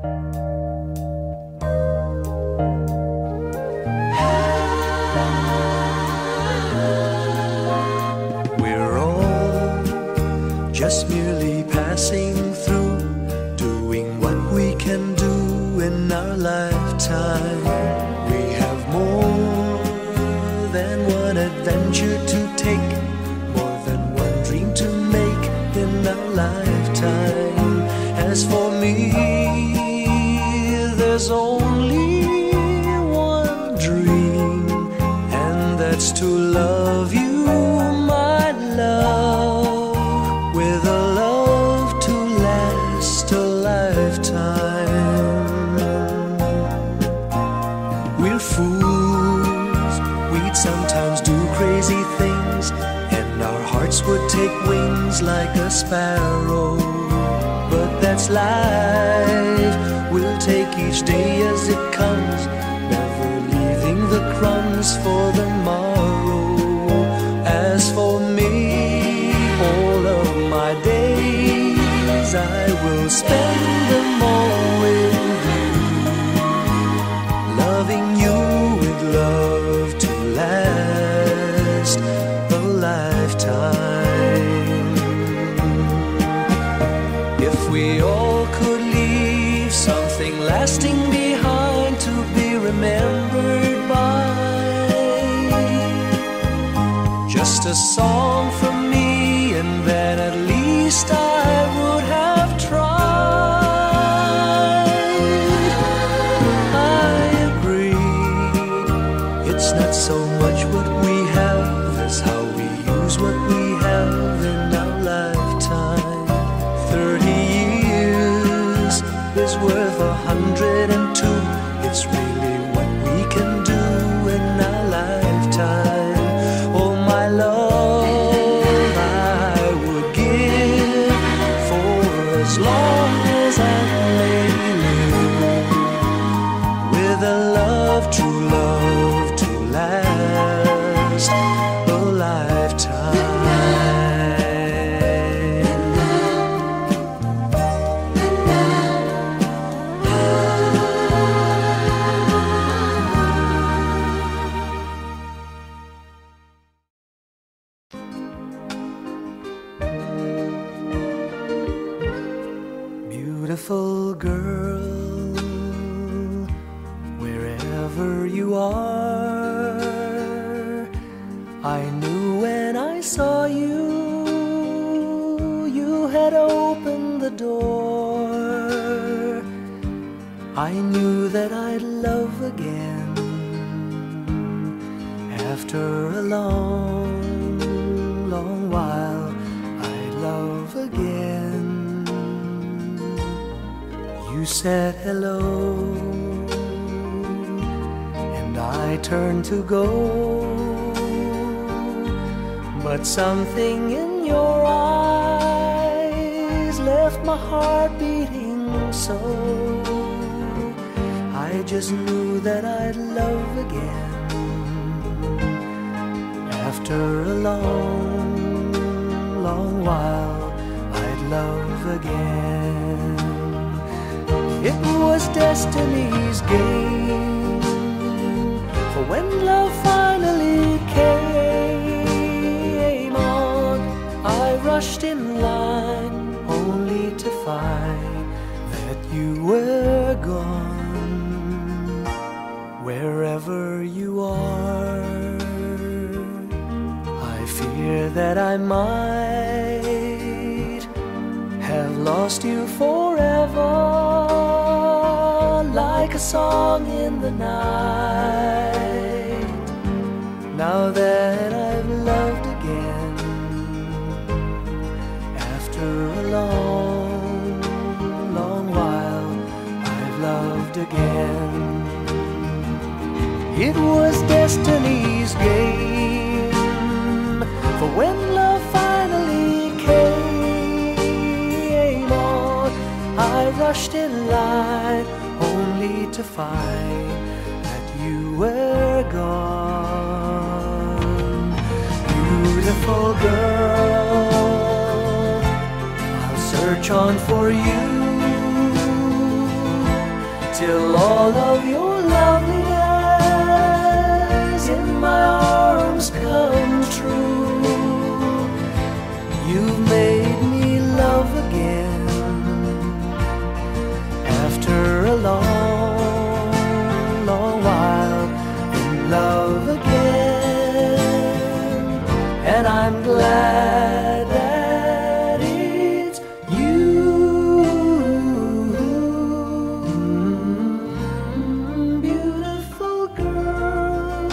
We're all just merely passing through, doing what we can do in our lifetime. We have more than one adventure to take, more than one dream to make in our lifetime. As for me, there's only one dream, and that's to love you, my love, with a love to last a lifetime. We're fools, we'd sometimes do crazy things, and our hearts would take wings like a sparrow. But that's life, we'll take each day as it comes, never leaving the crumbs for the morrow. As for me, all of my days I will spend them all with you, loving you with love to last a lifetime. If we all could leave something lasting behind to be remembered by, just a song from me, and then at least I would have tried. I agree, it's not so much what we have as how we use what we have in our lifetime. 30 years is worth 102. It's really what we can do in our lifetime. Oh, my love, I would give for as long as I may live, with a love, true love to last a lifetime. Beautiful girl, wherever you are, I knew when I saw you, you had opened the door. I knew that I'd love again after a long, long while. I'd love again. You said hello, and I turned to go, but something in your eyes left my heart beating so. I just knew that I'd love again after a long, long while. I'd love again. It was destiny's game, for when love finally came on, I rushed in line only to find that you were gone. Wherever you are, I fear that I might have lost you forever, like a song in the night. Now that I've loved again, after a long, long while, I've loved again. It was destiny's game, for when love finally came on, I rushed in line only to find that you were gone. Beautiful girl, I'll search on for you till all of your loveliness in my arms come true. You've made me love again after a long, long while in love again, and I'm glad that it's you. Beautiful girl.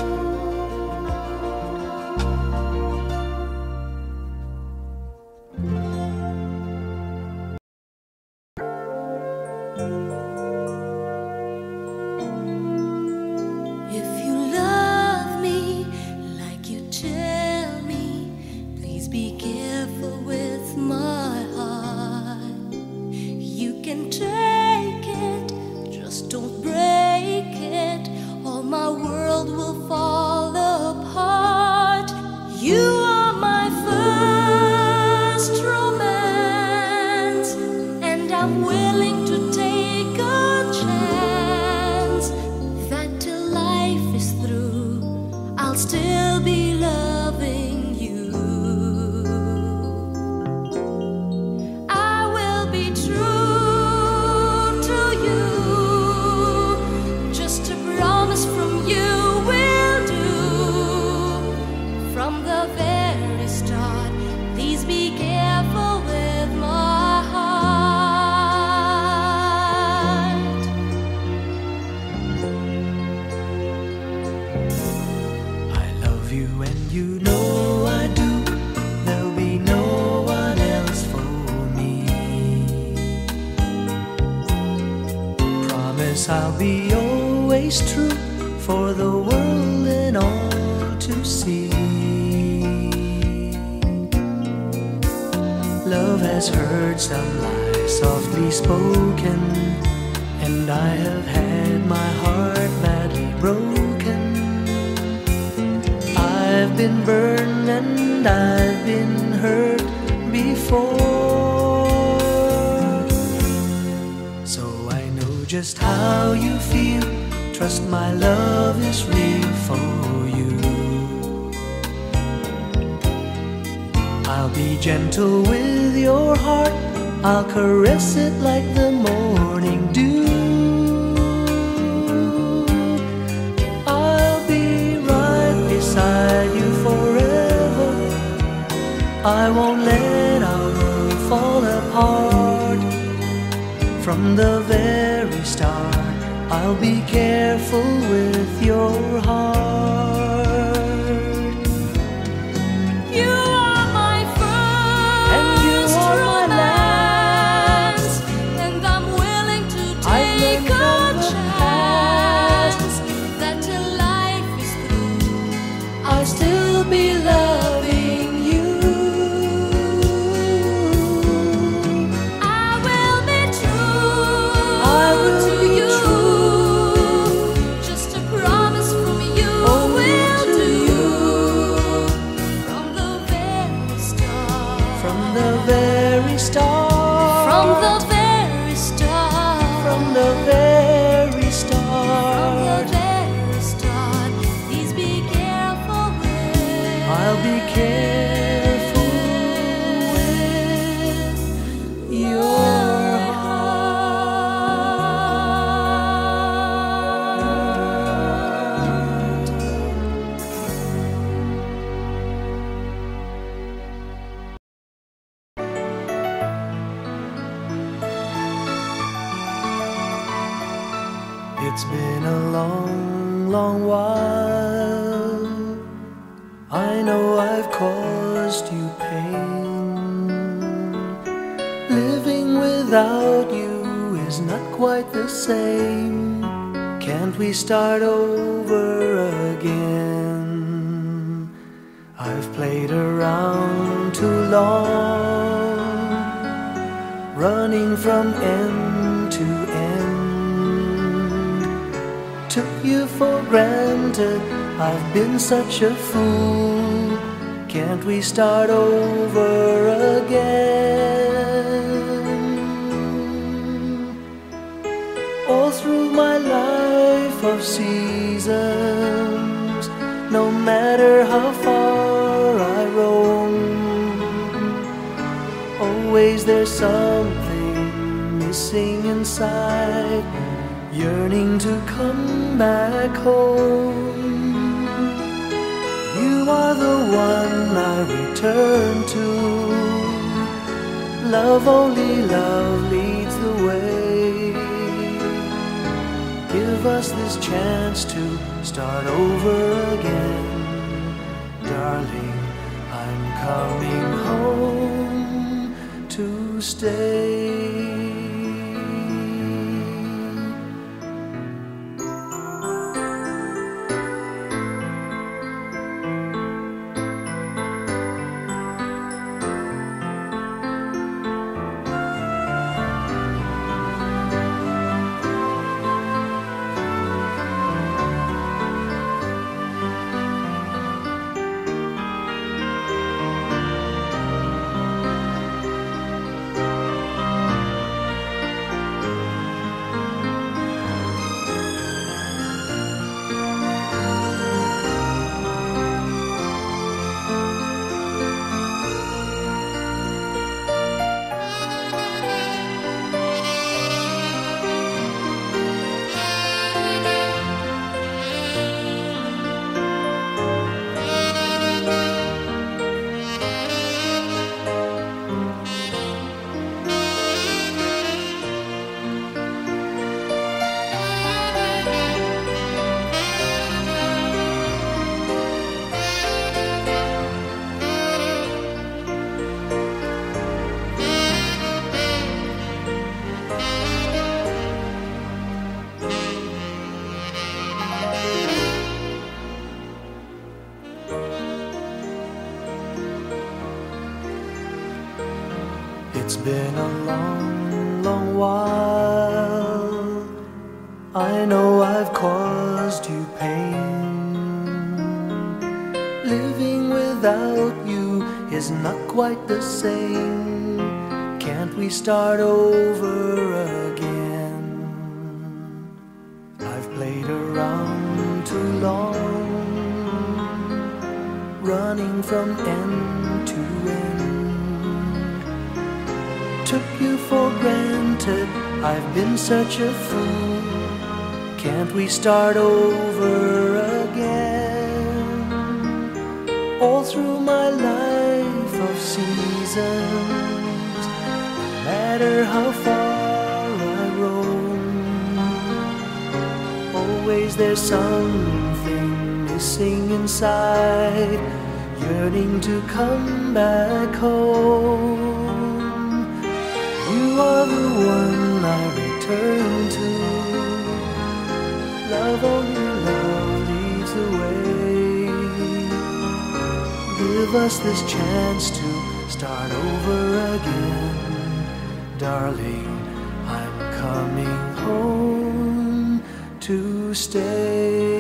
If you love me like you tell me, please be careful with my heart. You can take it, just don't break it, or my world will fall apart. You are my first romance, and I'm willing to take a chance that till life is through, I'll still be loving you. I will be true to you, just a promise from you will do. From the very start, please be careful with my heart. I love you and you know I do. There'll be no one else for me. Promise I'll be always true for the world and all to see. Love has heard some lies softly spoken, and I have had my heart badly broken. I've been burned and I've been hurt before, so I know just how you feel. Trust my love is real for you. I'll be gentle with your heart, I'll caress it like the morning dew. I'll be right beside you forever. I won't let our world fall apart. From the very start, I'll be careful with your heart. You are my first romance, and I'm willing to take a chance that till life is through, I'll still be loving you. I will be true I will to be you. true. Just a promise from you will to do. you. From the very start. From the very start. From the very start. From the very From the start. very start. Please be careful with. I'll be careful with your heart. It's been a long, long while. I know I've caused you pain. Living without you is not quite the same. Can't we start over again? I've played around too long, running from end to end. Took you for granted, I've been such a fool. Can't we start over again? All through my life of seasons, no matter how far I roam, always there's something missing inside, yearning to come back home. You are the one I return to. Love, only love leads the way. Give us this chance to start over again. Darling, I'm coming home to stay. It's been a long, long while. I know I've caused you pain. Living without you is not quite the same. Can't we start over again? I've played around too long, running from end to end. Took you for granted, I've been such a fool. Can't we start over again? All through my life of seasons, no matter how far I roam, always there's something missing inside, yearning to come back home. You are the one I return to. Love, only love leads the way. Give us this chance to start over again. Darling, I'm coming home to stay.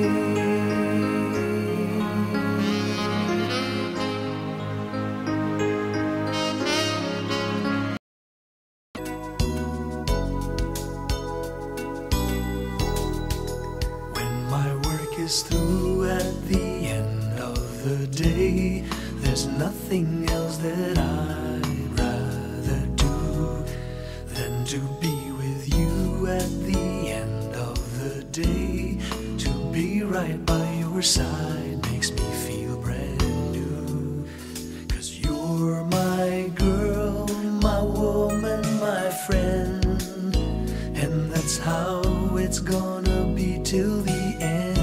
Through at the end of the day, there's nothing else that I'd rather do than to be with you at the end of the day. To be right by your side makes me feel brand new. 'Cause you're my girl, my woman, my friend, and that's how it's gonna be till the end.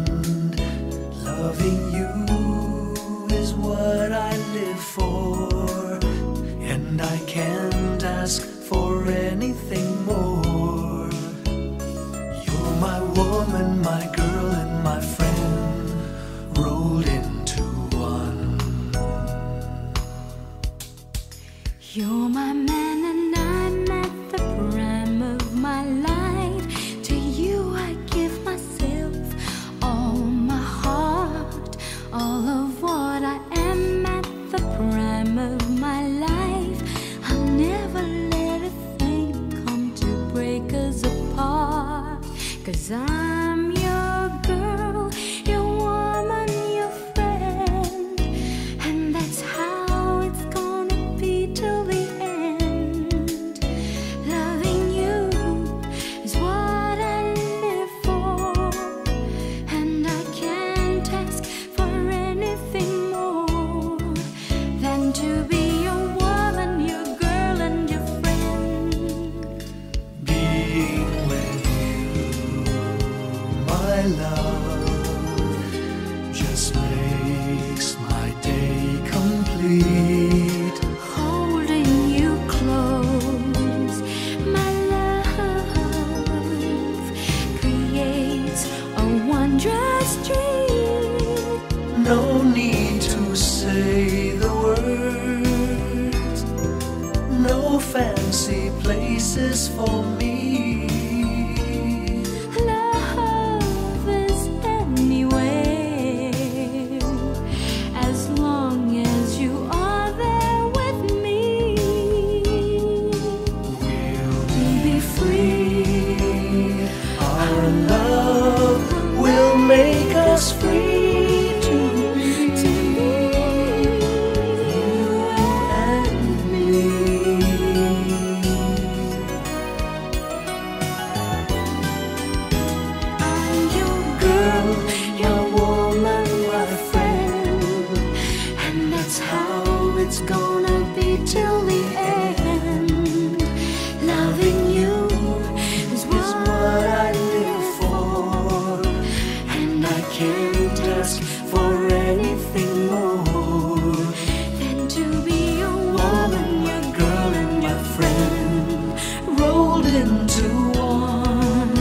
Loving you is what I live for, and I can't ask for anything more. You're my woman, my girl, and my friend, rolled into one. You're my man and I'm at the prime of my life. To you I give myself, all my heart, all of what I am at the prime of my life. I'll never let a thing come 'cause I'm your girl, your woman, your friend, and that's how it's gonna be till the end. Loving you is what I live for, and I can't ask for anything more than to be your woman, your girl, and your friend. Being with you, my love, just makes my day complete. Holding you close, my love, creates a wondrous dream. No need to say the words, no fancy places for me. Love is anywhere, as long as you are there with me. We'll be free. Our love will make us free to be you and me. I'm your girl, your woman, my friend, and that's how it's gonna be till the end. Loving you is what I live for, and I can't ask for anything more than to be your woman, your girl, and your friend, rolled into one.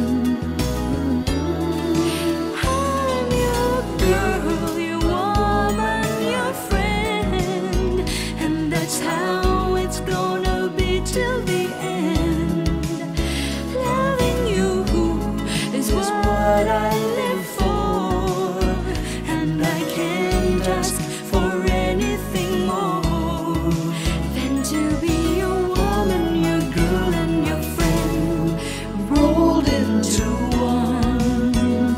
I'm your girl, your woman, your friend, and that's how it's gonna be till the end. Loving you is what I live for, and I can't ask for anything more than to be your woman, your girl, and your friend, rolled into one.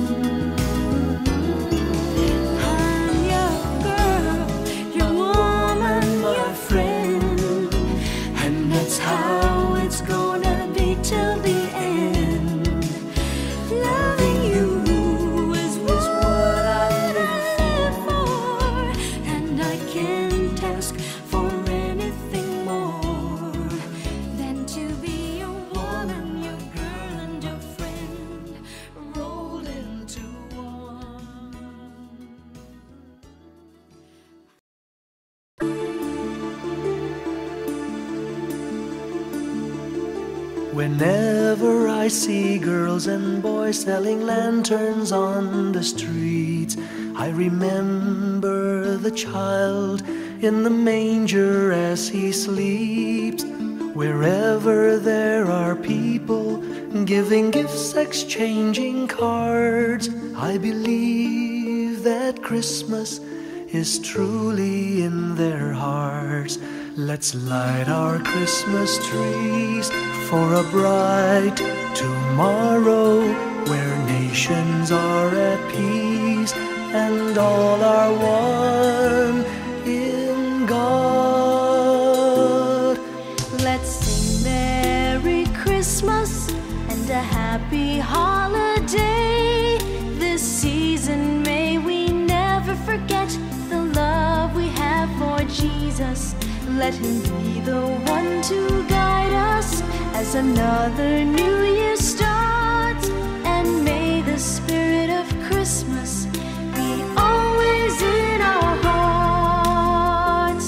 I'm your girl, your woman, your friend, and that's how it's gonna be till the end. Loving you is what I live for, and I can't ask for anything more than to be your woman, your girl, and your friend, rolled into one. Whenever I see girls and boys selling lanterns on the streets, I remember the child in the manger as he sleeps. Wherever there are people giving gifts, exchanging cards, I believe that Christmas is truly in their hearts. Let's light our Christmas trees for a bright tomorrow, where nations are at peace and all are one in God. Let's sing Merry Christmas and a Happy Holiday. This season may we never forget the love we have for Jesus. Let him be the one to guide us as another new year starts, and may the spirit of Christmas be always in our hearts.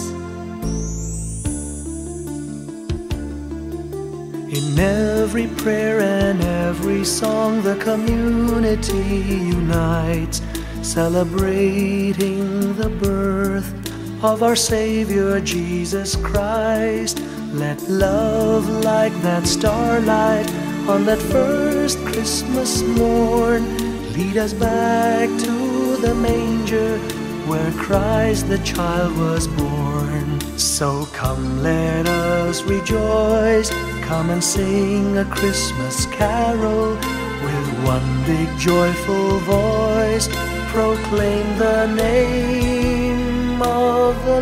In every prayer and every song, the community unites, celebrating the birth of our Savior Jesus Christ. Let love like that starlight on that first Christmas morn lead us back to the manger where Christ the child was born. So come, let us rejoice, come and sing a Christmas carol with one big joyful voice proclaim the name of the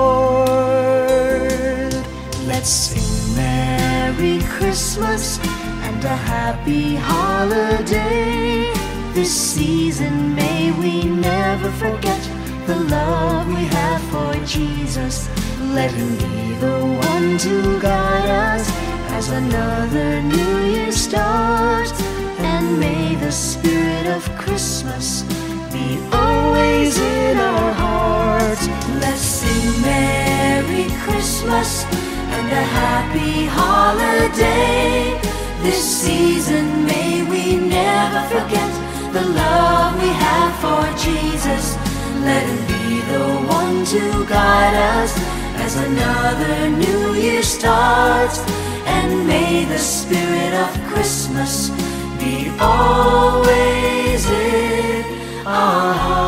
Lord. Let's sing Merry Christmas and a happy holiday. This season may we never forget the love we have for Jesus. Let him be the one to guide us as another new year starts. And may the spirit of Christmas be always in our hearts. Let's sing Merry Christmas and a happy holiday. This season may we never forget the love we have for Jesus. Let him be the one to guide us as another new year starts. And may the spirit of Christmas be always in our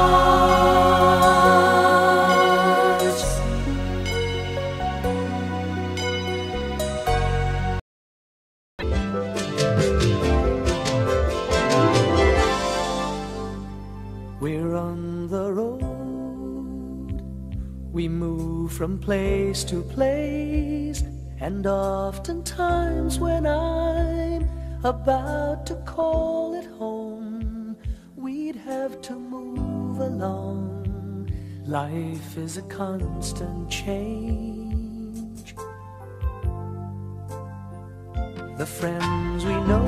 hearts. We're on the road, we move from place to place, and oftentimes when I'm about to call it home, we'd have to move along. Life is a constant change. The friends we know,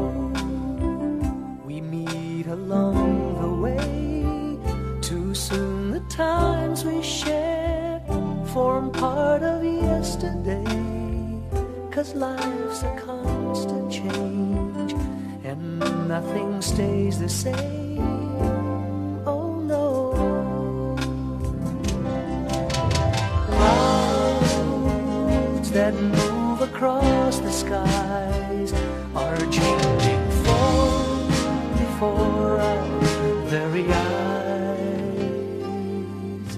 we meet along the way. Too soon the times we share form part of yesterday. 'Cause life's a constant change and nothing stays the same. Oh no. Clouds that move across the skies are changing form before our very eyes.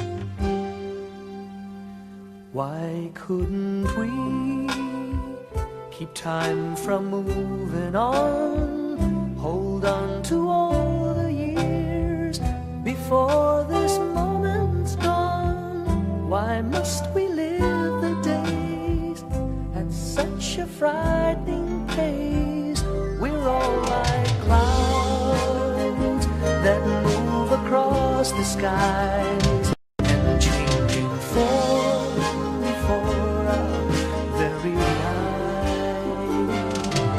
Why couldn't we keep time from moving on? Hold on to all the years before this moment's gone. Why must we live the days at such a frightening pace? We're all like clouds that move across the skies and changing form before our very eyes.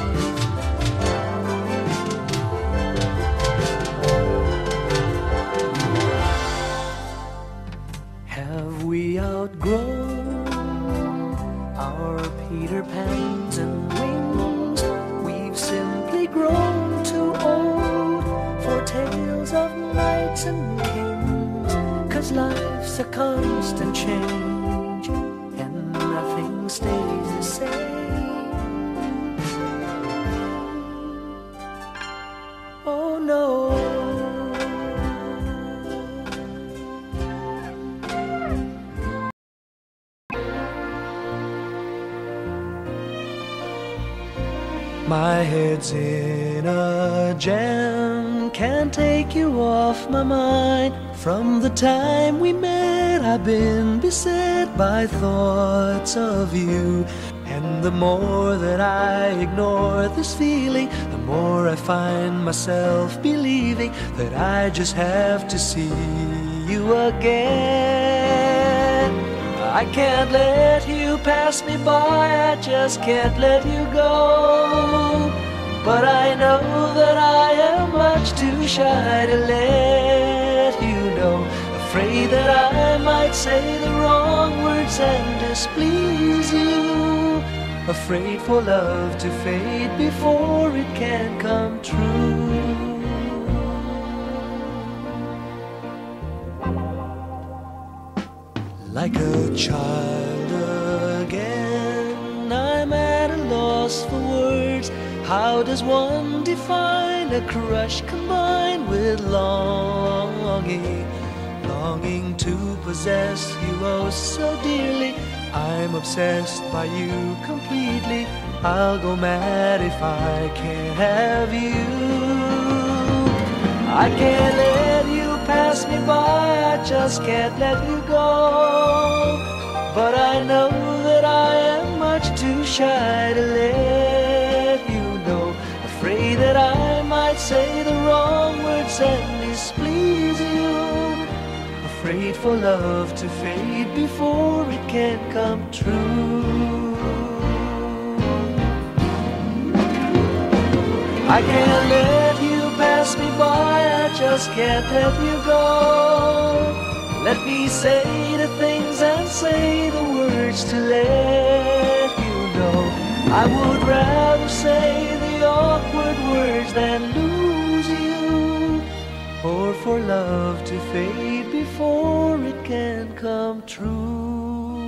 Have we outgrown our Peter Pans and wings? We've simply grown too old for tales of knights and kings. 'Cause life's a constant change and nothing stays the same. Oh no. My head's in a jam, can't take you off my mind. From the time we met, I've been beset by thoughts of you. And the more that I ignore this feeling, the more I find myself believing that I just have to see you again. I can't let you pass me by, I just can't let you go. But I know that I am much too shy to let you know. Afraid that I might say the wrong words and displease you. Afraid for love to fade before it can come true. Like a child again, I'm at a loss for words. How does one define a crush combined with longing? Longing to possess you oh so dearly. I'm obsessed by you completely. I'll go mad if I can't have you. I can't let you pass me by, I just can't let you go. But I know that I am much too shy to let you know. Afraid that I might say the wrong words and displease you. Afraid for love to fade before it can come true. I can't let you pass me by, I just can't let you go. Let me say the things and say the words to let you know. I would rather say the awkward words than lose you, or for love to fade before it can come true.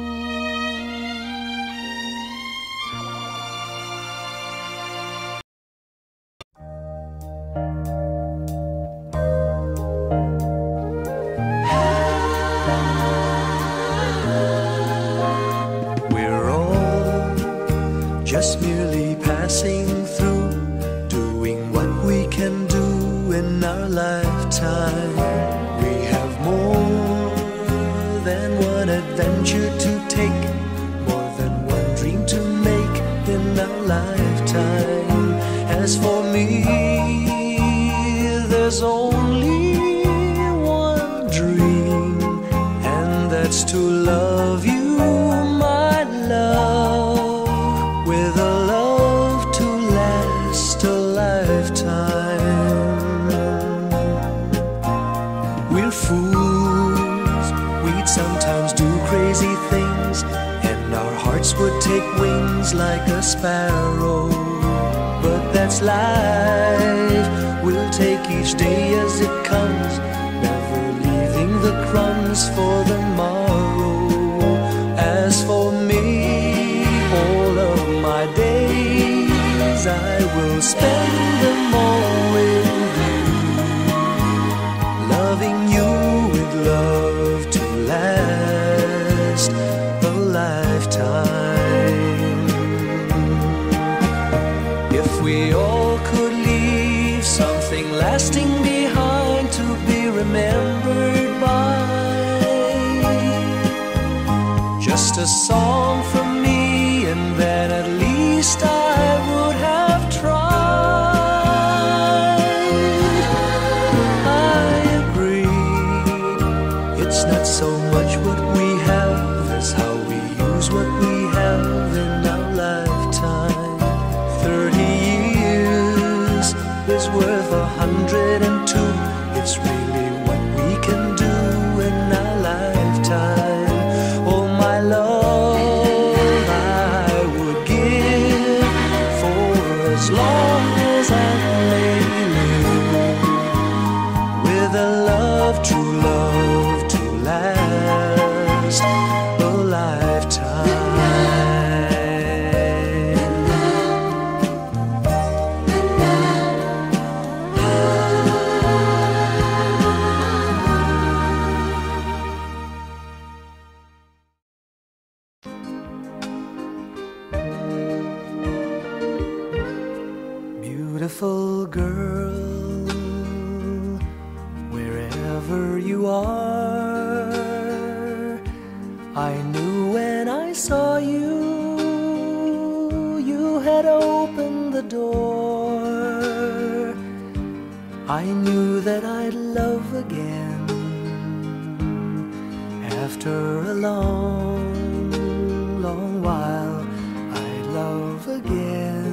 Just merely passing through, doing what we can do in our lifetime. We have more than one adventure to take, more than one dream to make in our lifetime. As for me, there's only one dream, and that's to love you, my love. With a love to last a lifetime. We're fools, we'd sometimes do crazy things, and our hearts would take wings like a sparrow. But that's life, we'll take each day as it comes, never leaving the crumbs for the morrow. As for me, all of my days I will spend them all with you, loving you with love to last a lifetime. If we all could leave something lasting behind to be remembered by, just a song from me, and then at least I would have tried. I agree, it's not so much what we have as how we use what we have in our lifetime. 30 years is worth 102. It's really what we can do in our lifetime. Oh, my love, I would give for as long as I may live, with a love, true love to last a lifetime. Beautiful girl, wherever you are, I knew when I saw you, you had opened the door. I knew that I'd love again after a long, long while. I'd love again.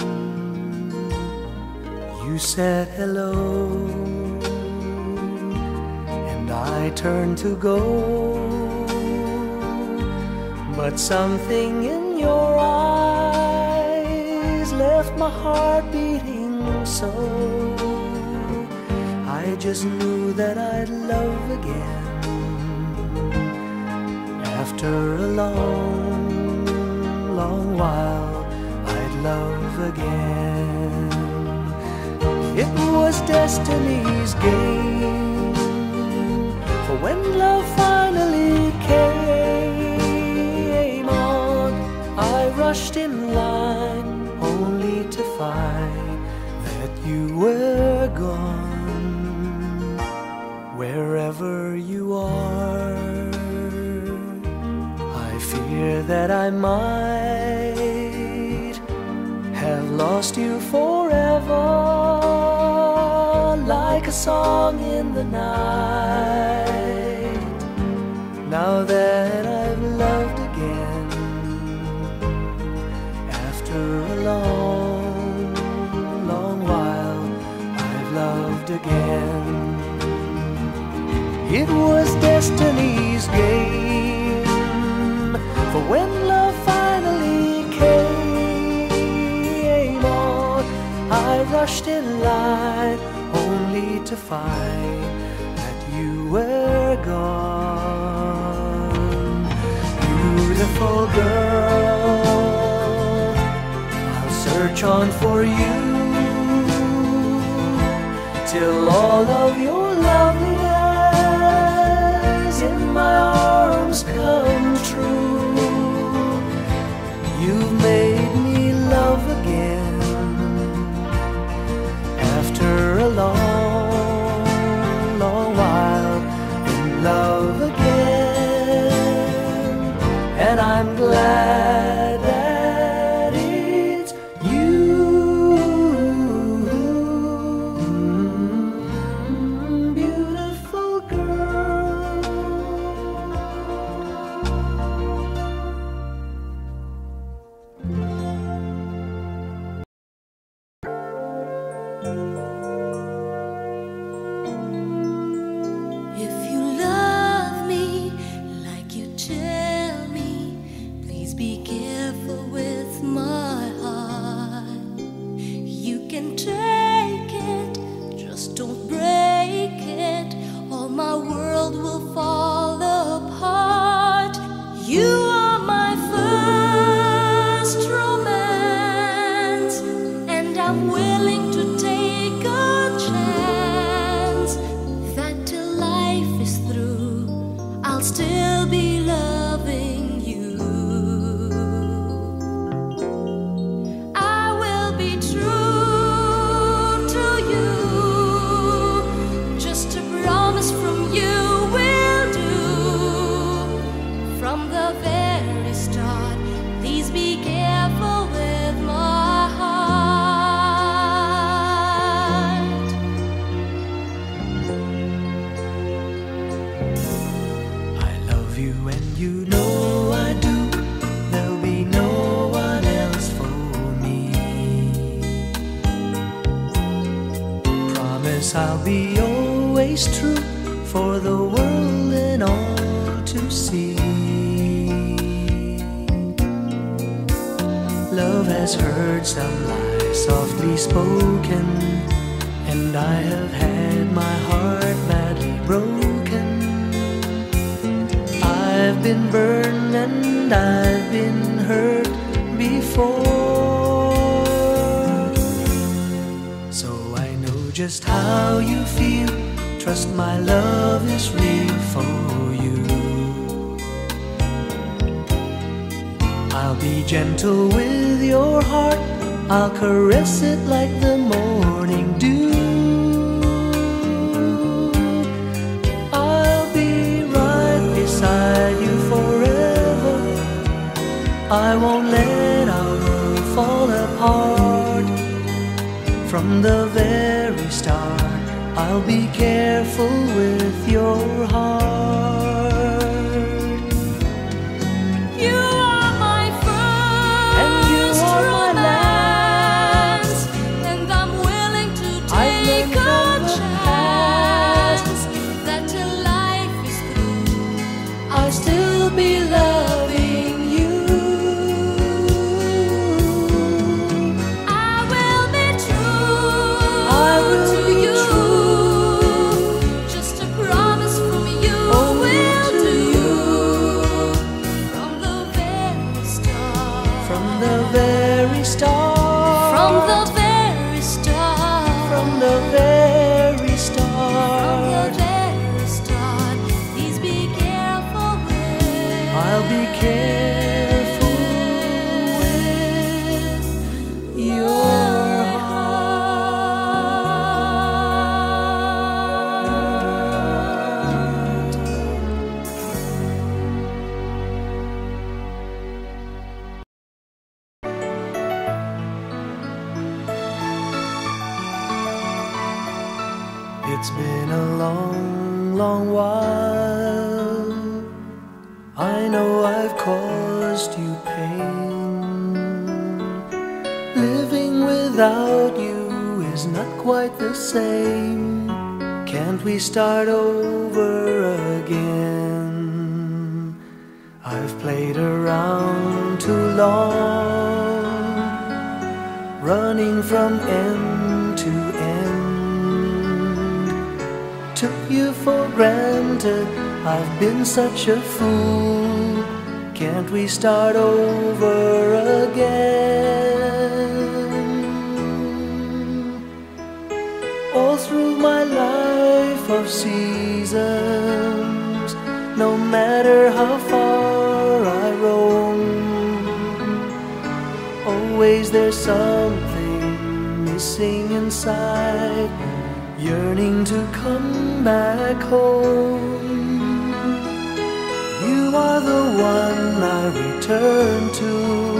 You said hello, and I turned to go, but something in your eyes left my heart beating so. I just knew that I'd love again after a long, long while. I'd love again. It was destiny's game, for when love finally came on, I rushed in line find that you were gone. Wherever you are, I fear that I might have lost you forever, like a song in the night. Now that I've loved again, after a long, long while, I've loved again. It was destiny's game, for when love finally came on, I rushed in line, only to find that you were gone. Beautiful girl, I'll search on for you till all of your loveliness in my arms come true. You've made me love again after a long, long while, in love again. And I'm glad that it's you. Beautiful girl. If you love me like you tell me, please be careful with my heart. You can take it, just don't break it, or my world will fall apart. You are my first romance, and I'm willing to take a chance that till life is through, I'll still be loving you. I will be true to you, just a promise from you will do. From the very start, please be careful with my heart. I love you and you know I do. There'll be no one else for me. Promise I'll be always true, for the world and all to see. Love has heard some lies softly spoken, and I have had my heart badly broken. I've been burned and I've been hurt before, so I know just how you feel. Trust my love is real for you. I'll be gentle with your heart, I'll caress it like the morning dew. I'll be right beside you forever. I won't let our world fall apart. From the very start, I'll be careful with your heart. You are my And you first are my romance, and I'm willing to take a chance that till life is through, I'll still be loving you. I will be true I will to be you. true. Just a promise from you Oh, will It's been a long, long while. I know I've caused you pain. Living without you is not quite the same. Can't we start over again? I've played around too long, running from end to end. Took you for granted, I've been such a fool. Can't we start over again? All through my life of seasons, no matter how far I roam, always there's something missing inside, yearning to come back home. You are the one I return to.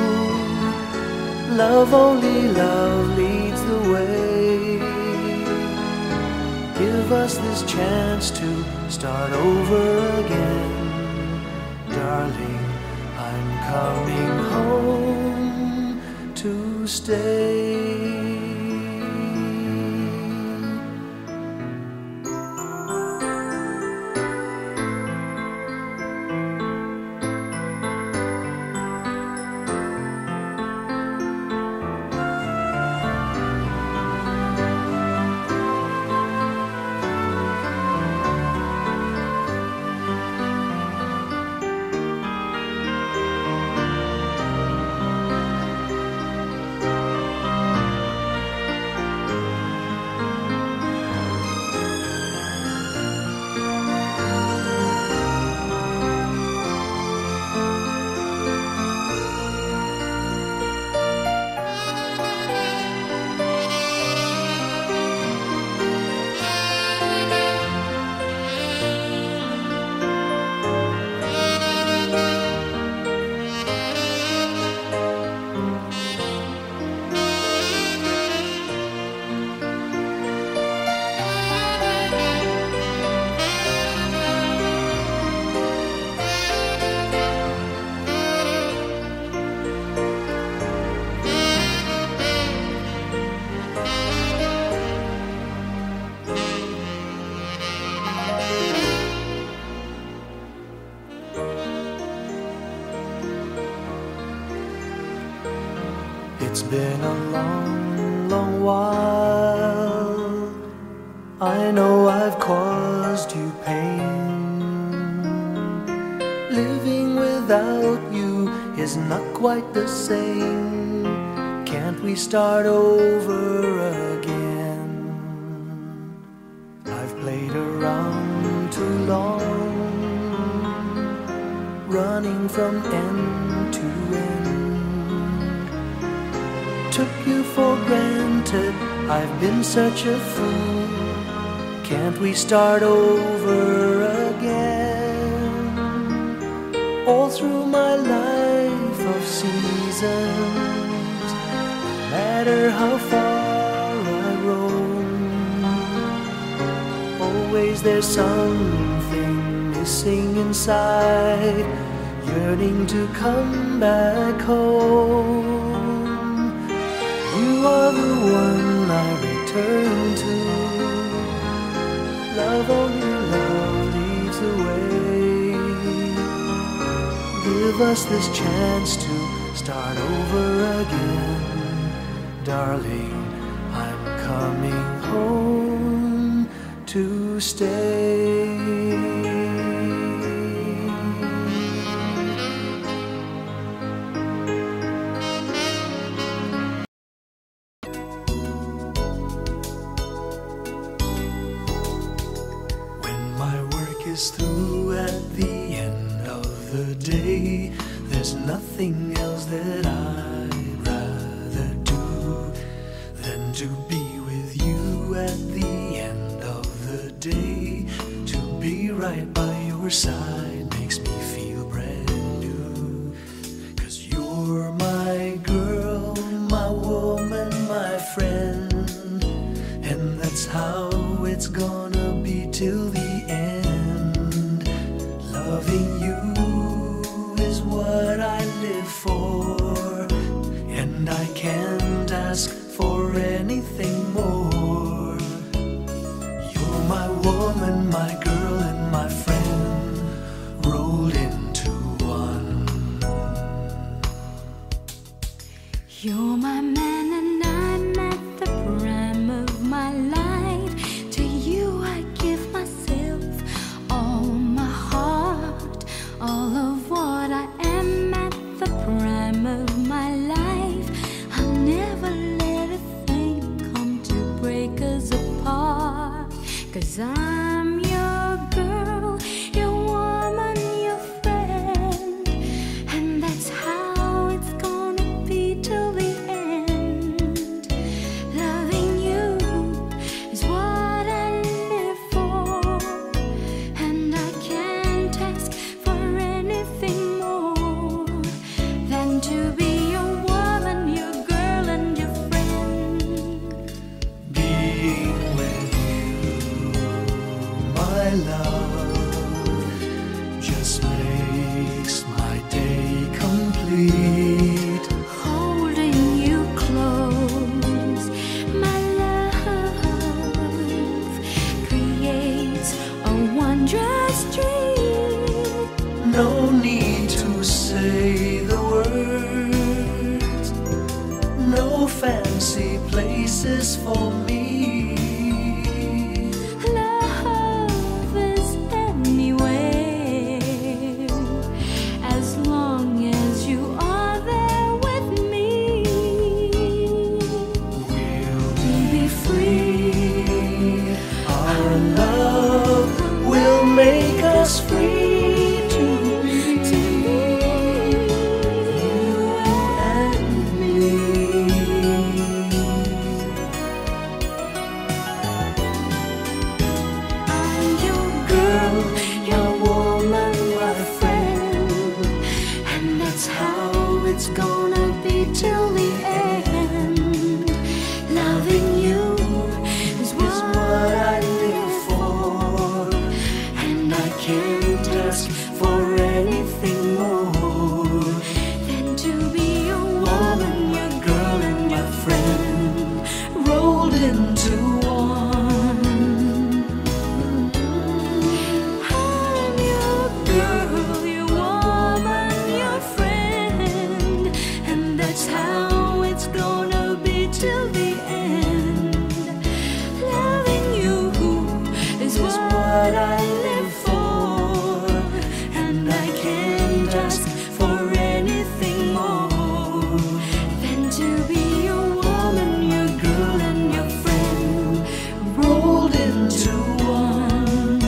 Love, only love leads the way. Give us this chance to start over again. Darling, I'm coming home to stay. It's been a long, long while. I know I've caused you pain. Living without you is not quite the same. Can't we start over again? I've played around too long, running from end to end. Took you for granted, I've been such a fool. Can't we start over again? All through my life of seasons, no matter how far I roam, always there's something missing inside, yearning to come back home. You are the one I return to. Love, only love leads the way. Give us this chance to start over again. Darling, I'm coming home to stay. Through at the end of the day, there's nothing else that I'd rather do than to be with you at the end of the day. To be right by your side makes me feel brand new. 'Cause you're my girl, my woman, my friend, and that's how it's gonna woman, my girl, and my friend rolled into one. You're my man and I'm at the prime of my life. To you I give myself, all my heart, all of what I am at the prime of my life. I'll never let a thing come to break us apart. 'Cause I'm your girl, your woman, your friend, and that's how it's gonna be till the end. Loving you is what I live for, and I can't ask for anything more than to be your woman, your girl, and your friend. Being with you, my love, just makes my day complete. Holding you close, my love, creates a wondrous dream. No need to say the words, no fancy places for me. Love is anywhere, as long as you are there with me. We'll be free, our love will make us free to be you and me. I'm your girl, your woman, my friend, and that's how it's gonna be till the end. Loving you is what I live for, and I can't ask for anything more than to be your woman, your girl, and your friend rolled into one. I'm your girl, your woman, your friend, and that's how it's gonna be till the end. Loving you is what I live for, and I can't ask for anything more than to be your woman, your girl, and your friend rolled into one.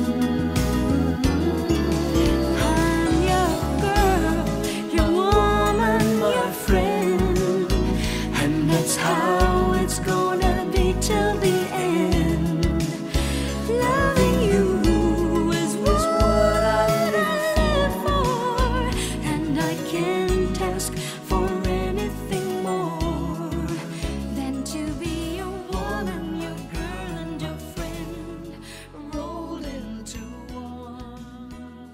I'm your girl, your woman, your friend, and that's how it's gonna be till the end. Loving you is what I live for, and I can't ask for anything more than to be your woman, your girl, and your friend rolled into one.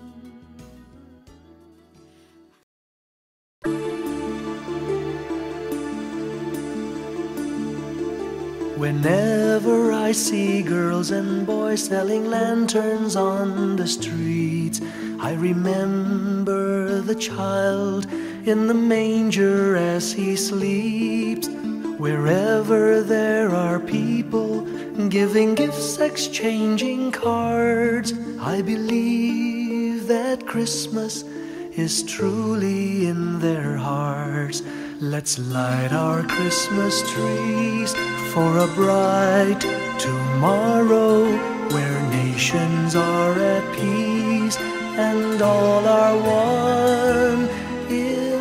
Whenever I see girls and boys selling lanterns on the streets, I remember the child in the manger as he sleeps. Wherever there are people giving gifts, exchanging cards, I believe that Christmas is truly in their hearts. Let's light our Christmas trees for a bright tomorrow, where nations are at peace and all are one in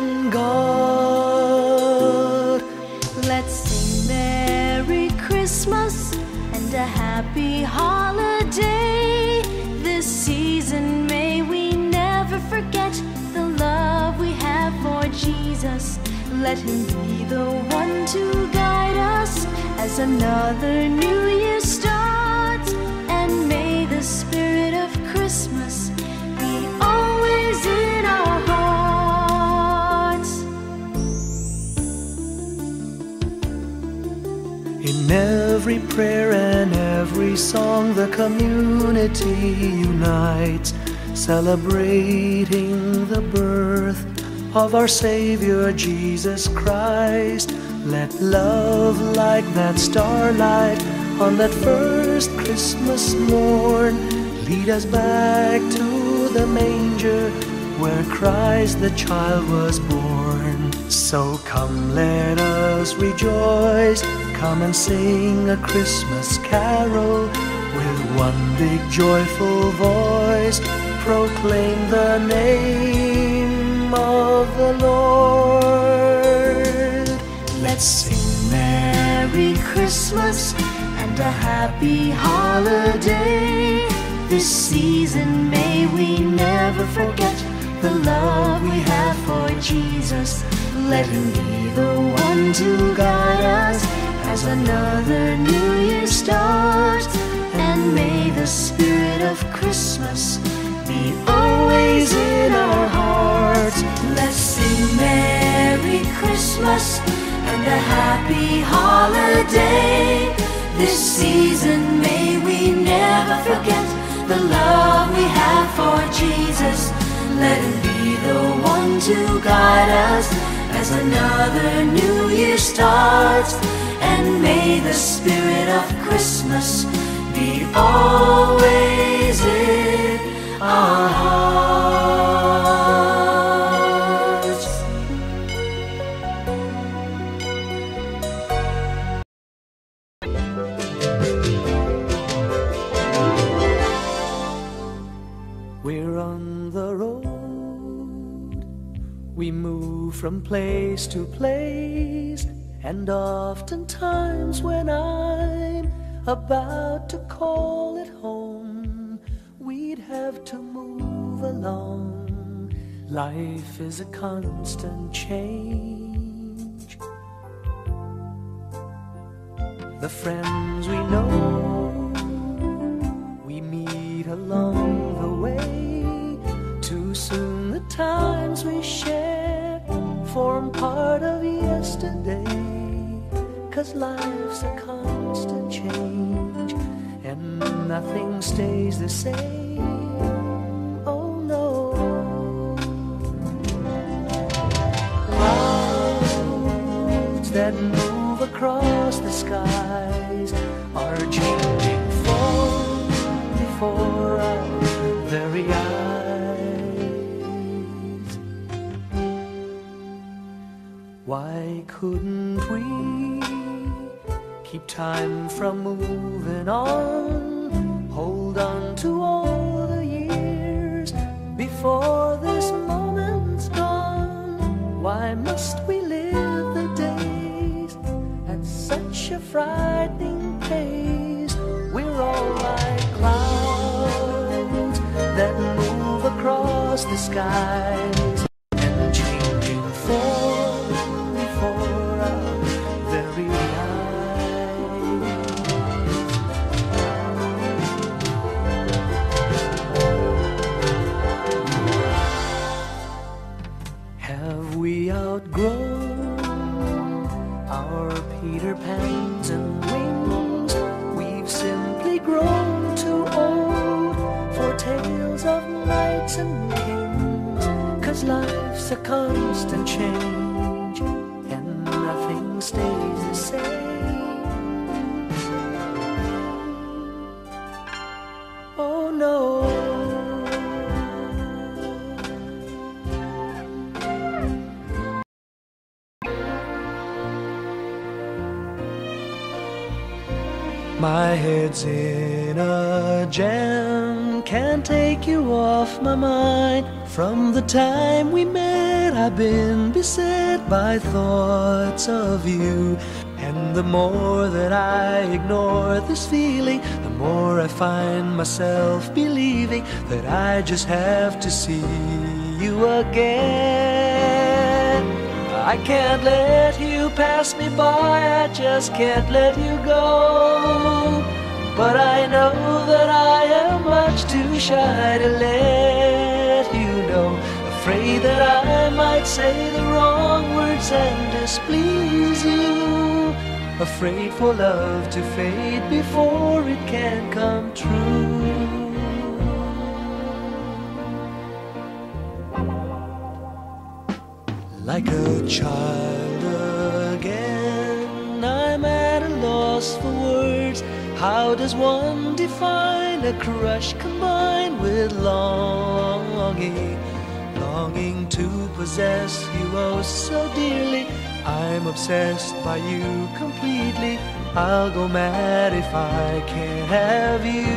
God. Let's sing Merry Christmas and a Happy Holiday. This season may we never forget the love we have for Jesus. Let him be the one to guide us as another new year starts, and may the spirit of Christmas be always in our hearts. In every prayer and every song, the community unites, celebrating the birth of our Savior Jesus Christ. Let love like that starlight on that first Christmas morn lead us back to the manger where Christ the child was born. So come, let us rejoice, come and sing a Christmas carol with one big joyful voice, proclaim the name of the Lord. Let's sing Merry Christmas and a happy holiday. This season may we never forget the love we have for Jesus. Let Him be the one to guide us as another new year starts. And may the spirit of Christmas be always in our hearts. Let's sing Merry Christmas and a happy holiday. This season may we never forget the love we have for Jesus. Let Him be the one to guide us as another new year starts. And may the spirit of Christmas be always in our hearts. We're on the road, we move from place to place, and oftentimes when I'm about to call it home, we'd have to move along. Life is a constant change. The friends we know, we meet along the way. Too soon the times we share form part of yesterday. 'Cause life's a constant change and nothing stays the same. Oh no. Clouds that move across the skies are changing form before our very eyes. Why couldn't we keep time from moving on? Hold on to all the years before this moment's gone. Why must we live the days at such a frightening pace? We're all like clouds that move across the skies and changing form before our very Have we outgrown our Peter Pans and wings? We've simply grown too old for tales of knights and kings. 'Cause life's a constant change and nothing stays the same. Oh no. My head's in a jam, can't take you off my mind. From the time we met, I've been beset by thoughts of you. And the more that I ignore this feeling, the more I find myself believing that I just have to see you again. I can't let you pass me by, I just can't let you go. But I know that I am much too shy to let you know. Afraid that I might say the wrong words and displease you. afraid for love to fade before it can come true. Like a child again, I'm at a loss for words. How does one define a crush combined with longing? Longing to possess you oh so dearly. I'm obsessed by you completely. I'll go mad if I can't have you.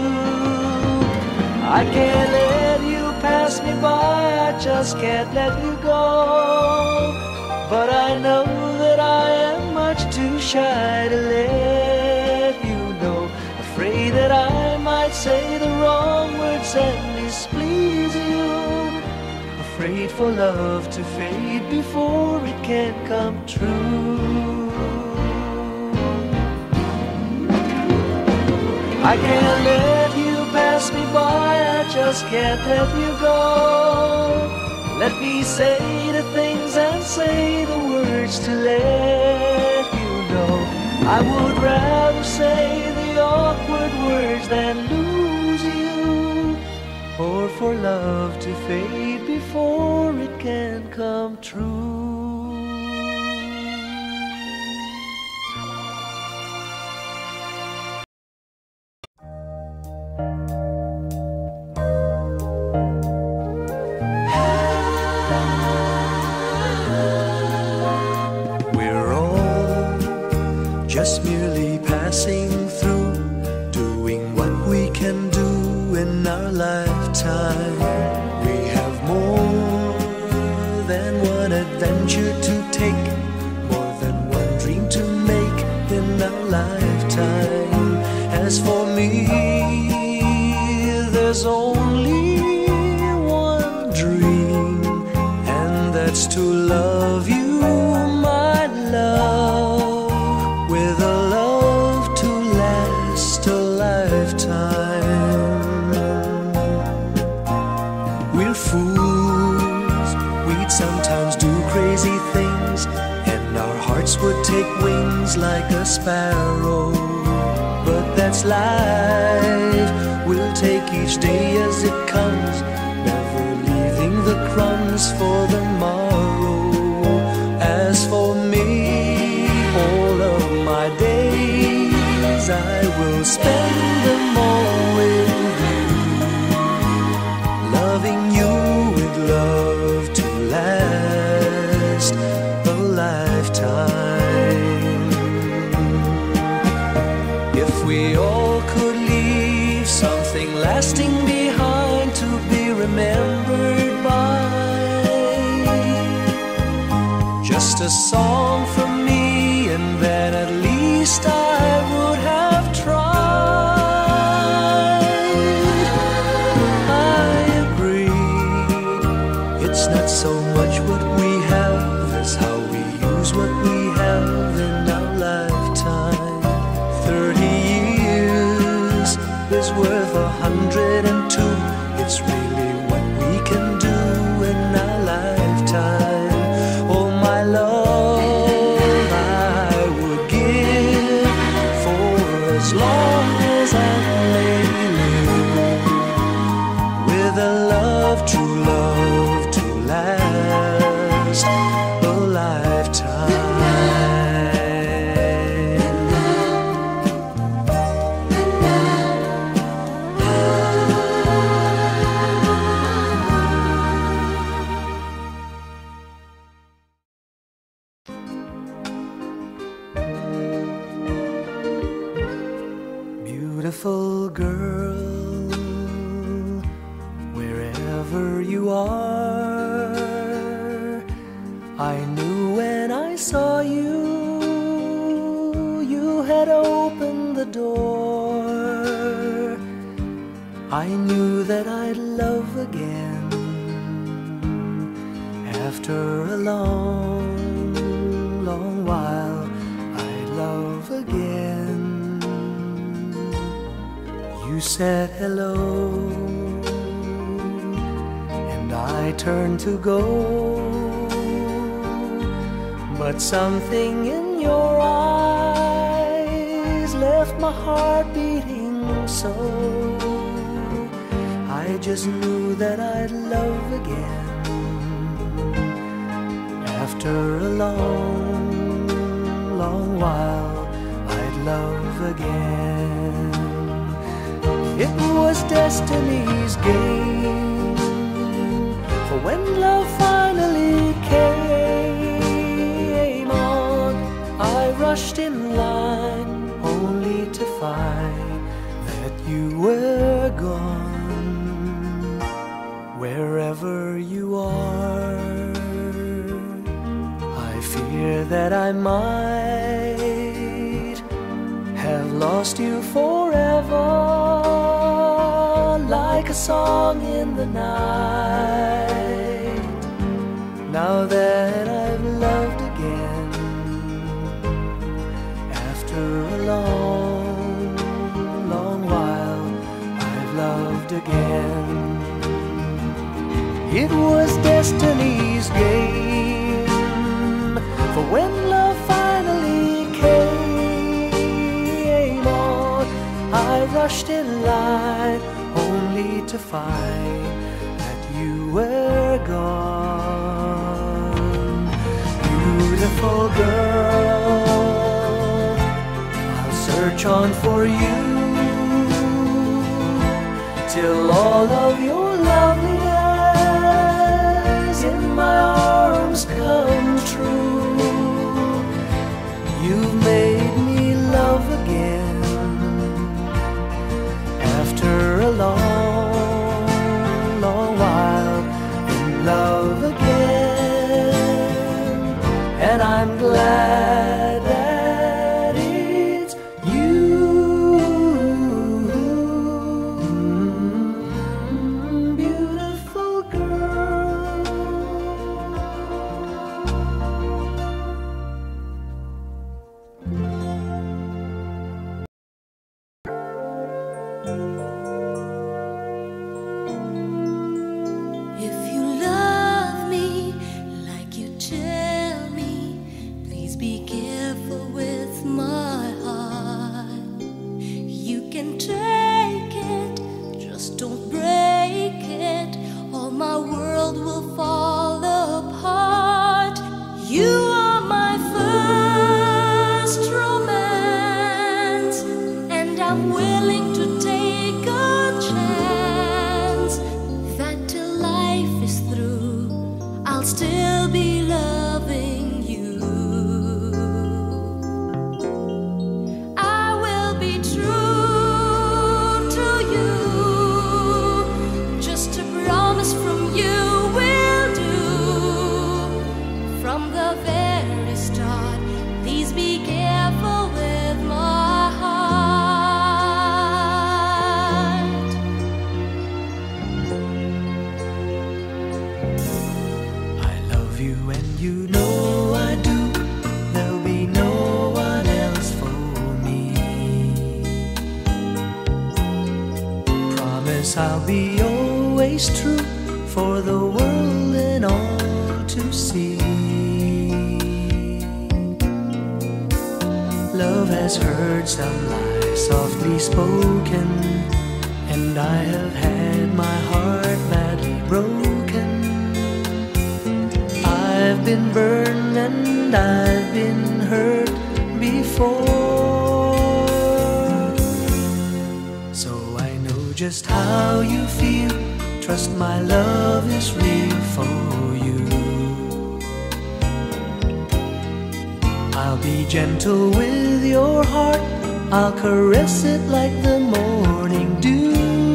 I can't let you pass me by, I just can't let you go. But I know that I am much too shy to let you know. Afraid that I might say the wrong words and displease you. Afraid for love to fade before it can come true. I can't let you pass me by, I just can't let you go. Let me say the things and say the words to let you know. I would rather say the awkward words than lose you, or for love to fade before it can come true. Just merely passing through, doing what we can do in our lifetime. We have more than one adventure to take, more than one dream to make in our lifetime. As for me, there's only one dream, and that's to love you, my love. With a love to last a lifetime. We're fools, we'd sometimes do crazy things, and our hearts would take wings like a sparrow. But that's life, we'll take each day as it comes, never leaving the crumbs for the morrow. As for me, all of my days I will spend them all with you, loving you with love to last a lifetime. If we all could leave something lasting behind to be remembered by, just a song from me, and then at least I would have tried. I agree, it's not so much what we have as how we use what we have in our lifetime. 30 years is worth 102. It's really what we can do in our lifetime. Oh my love, I would give for as long as I may live, with a love, true love to last a lifetime. Beautiful girl, wherever you are, I knew when I saw you, you had opened the door. I knew that I'd love again after a long, long while. I'd love again. You said hello, and I turned to go, but something in your eyes always left my heart beating so. I just knew that I'd love again. After a long, long while, I'd love again. It was destiny's game, for when love finally came on, I rushed in line only to find that you were gone. Wherever you are, I fear that I might have lost you forever, like a song in the night. Now that I've loved again, after a long, long while, I've loved again. It was destiny's game, for when love finally came on, I rushed in line only to find that you were gone. Beautiful girl, I'll search on for you till all of your loveliness in my arms come true. You've made me love again after a long, long while, in love again. And I'm glad that it's you. Beautiful girl. If you love me like you tell me, please be careful with my heart. You can take it, just don't break it, or my world will fall apart. You are my first romance, and I'm willing to take a chance that till life is through, I'll still be loving you. I will be true to you, just a promise from you will do. From the very start, please be careful with my heart. I love you and you know I do. There'll be no one else for me. Promise I'll be always true for the world and all to see. Love has heard some lies softly spoken, and I have had my heart badly broken. I've been burned and I've been hurt before, so I know just how you feel. Trust my love is real for you. I'll be gentle with your heart, I'll caress it like the morning dew.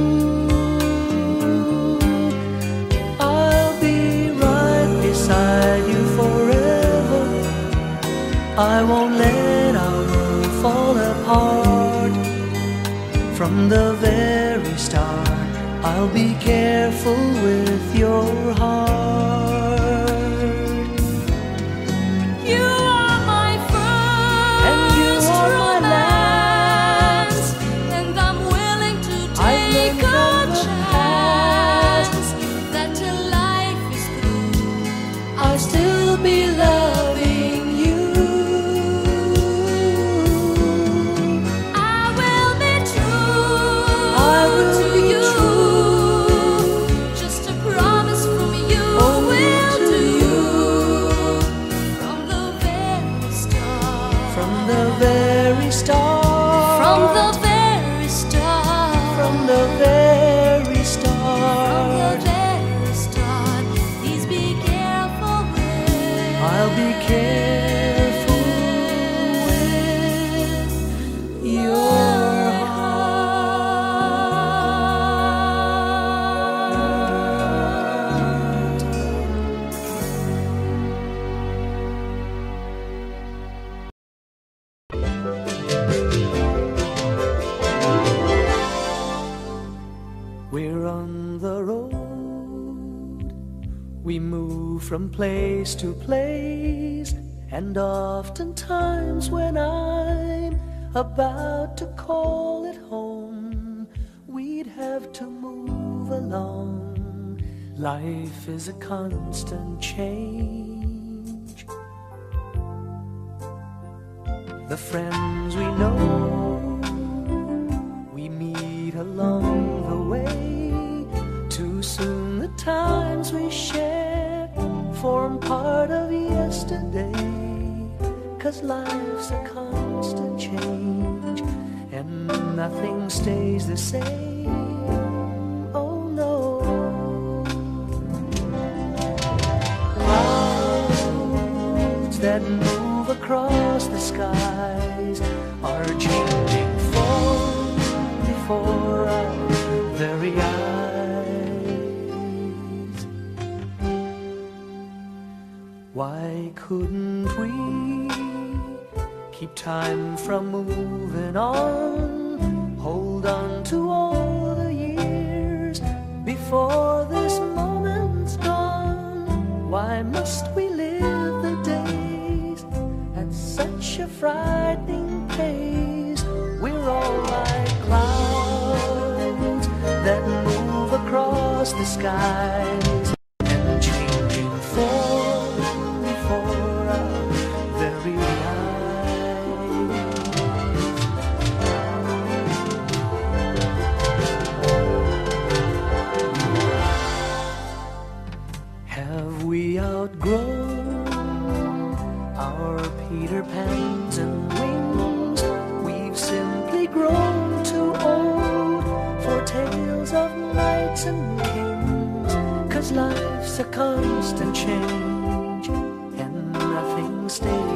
I'll be right beside you forever. I won't let our world fall apart. From the very start, I'll be careful with your heart. You are my first romance, and I'm willing to take a chance that till life is through, I'll still be loving you. from place to place, and oftentimes when I'm about to call it home, we'd have to move along. Life is a constant change. The friends we know, we meet along the way. Too soon the times we share form part of yesterday. 'Cause life's a constant change, and nothing stays the same. Oh no. Clouds that move across the skies are changing form before our very eyes. Why couldn't we keep time from moving on? Hold on to all the years before this moment's gone. Why must we live the days at such a frightening pace? We're all like clouds that move across the skies and changing form before our very eyes. Have we outgrown our Peter Pans and wings? We've simply grown too old for tales of knights and kings. 'Cause life's a constant change, and nothing stays